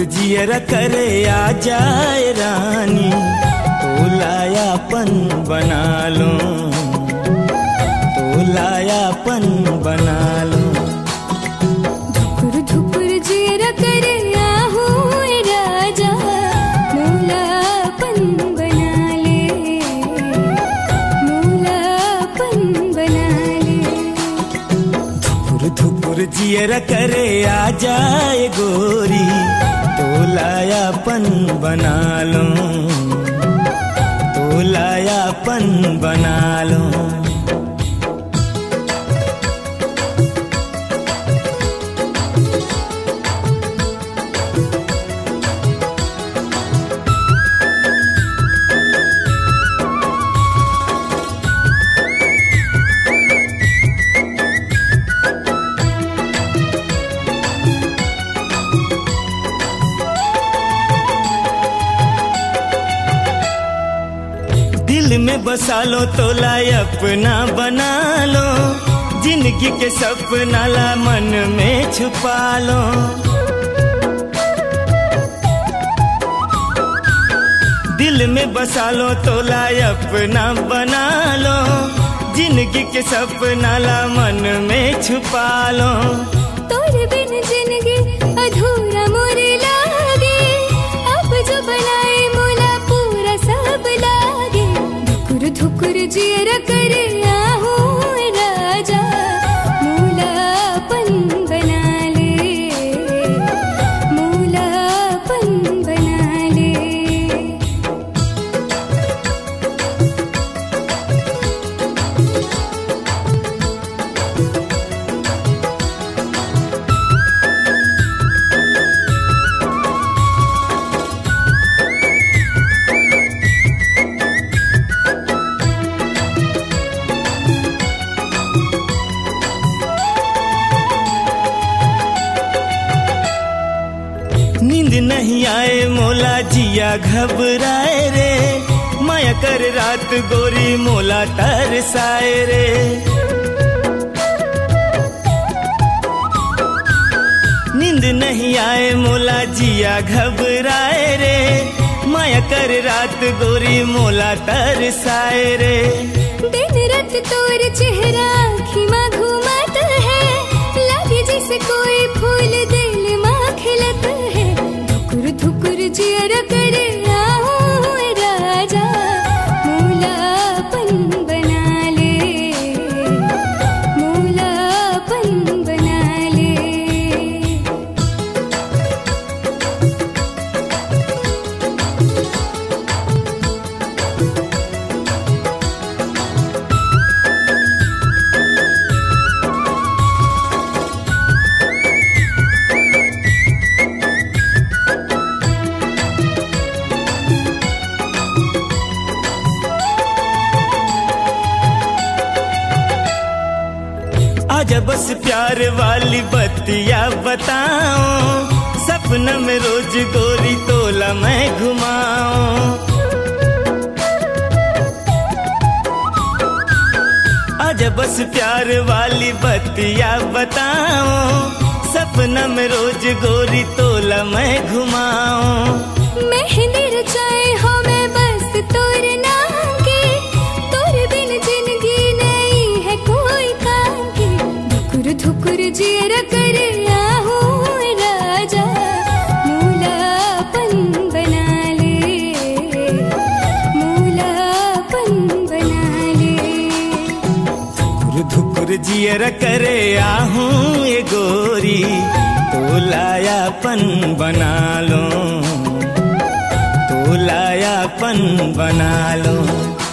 जियर करे आ जाए रानी, तोलायापन बना लो, तोलायापन बना लो। धुकुर धुकुर जियर करे आहू राजा, मोलापन बना ले, मोलापन बना ले। धुकुर धुकुर जियर करे आ जाए गोरी, तोलायापन बना लो, तोलायापन बना लो। दिल में बसा लो, तोलायापना बना लो, जिंदगी के सपना ला मन में छुपा लो। दिल में बसा लो, तोलायापना बना लो, जिंदगी के सपना ला मन में छुपा लो। तोरे बिन जिंदगी अधूरा मोरे लागे, अब जो बनाए मोला पूरा सब लागे। धुकुर धुकुर जियर करे आहू राजा, मोलापन बना ले, मोलापन बना ले। नींद नहीं आए मोला जिया घबराए रे, माया कर रात गोरी मोला तरसाए रे। नींद नहीं आए मोला जिया घबराए रे, माया कर रात गोरी मोला तरसाए रे। दिन रात तोर चेहरा आँखी माँ घूमत है, लगे जैसे कोई फूल दिल माँ खिलत है। धुकुर धुकुर जियर करे आहू राजा, मोलापन बना ले, मोलापन बना ले। आजा बस प्यार वाली बत्तियां बताओ, सपना में रोज गोरी तोला मैं घुमाऊं। आजा बस प्यार वाली बत्तियां बताओ, सपना में रोज गोरी तोला मैं घुमाऊं। मेहंदी रचाए हो मैं बस तोर नाम की, तोर बिन जिंदगी नहीं है कोई काम की। धुकुर धुकुर जियर करे आहू राजा, मोलापन बना ले, मोलापन बना ले। धुकुर धुकुर जियर करे आहू ये गोरी, तोलायापन बना लो, तोलायापन बना लो।